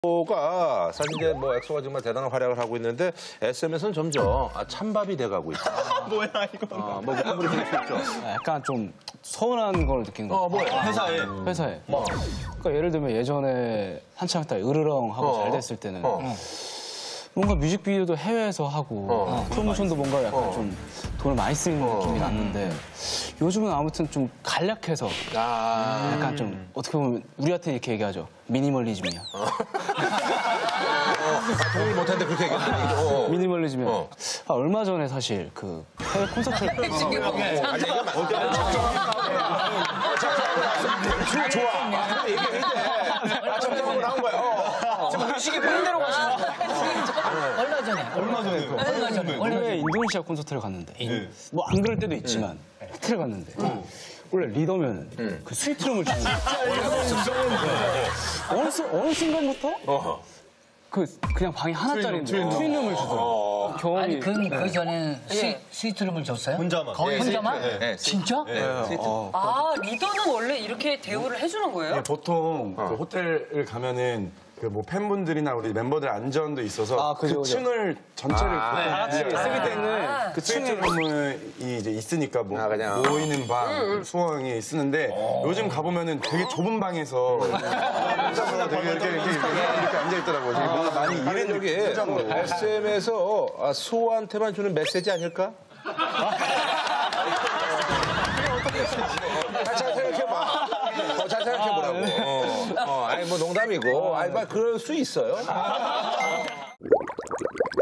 엑소가 사실 이제 뭐 엑소가 정말 대단한 활약을 하고 있는데 SM에서는 점점 찬밥이 돼가고 있다. 뭐야 이거? 뭐 아무리 볼수 있죠. 약간 좀 서운한 걸 느낀 거. 뭐야? 회사에. 그러니까 예를 들면 예전에 한창 딱 으르렁 하고 잘 됐을 때는 뭔가 뮤직비디오도 해외에서 하고 프로모션도 뭔가 약간 좀 돈을 많이 쓰이는 느낌이 났는데 요즘은 아무튼 좀 간략해서 약간 좀 어떻게 보면 우리한테 이렇게 얘기하죠. 미니멀리즘이야. 동의 못했는데 그렇게 얘기했는데. 미니멀리즘이야. 얼마 전에 사실 그 해외 콘서트를 좋아. 얘기해야 돼. 정답으로 나온 거야. 지금 의식이 보는 대로 가시는 거예요. 얼마 전에. 원래 인도네시아 콘서트를 갔는데 뭐 안 그럴 때도 있지만 호텔 갔는데 원래 리더면은 그 스위트룸을 주는 거예요. 어느 순간부터 그냥 방이 하나짜리인데 트윈룸을 주더라고요. 경험이 아니, 그 전에 스위트룸을 줬어요? 혼자만. 혼자만? 네. 진짜? 아, 리더는 원래 이렇게 대우를 해주는 거예요? 네, 보통 그 호텔을 가면은 그 뭐 팬분들이나 우리 멤버들 안전도 있어서 그죠. 층을 전체를 다 같이 쓰기 때문에 그 층에 스위트룸이 이제 있으니까 뭐 그냥. 모이는 방, 수영이 쓰는데 요즘 가보면은 되게 좁은 방에서 혼자서 되게 이렇게 앉아있더라고요. 되게 뭔가 많이 이런 여기 느낌. SM에서 수호한테만 주는 메시지 아닐까? 잘 생각해봐. 잘 생각해보라고. 아니 뭐 농담이고. 아니 막 그럴 수 있어요.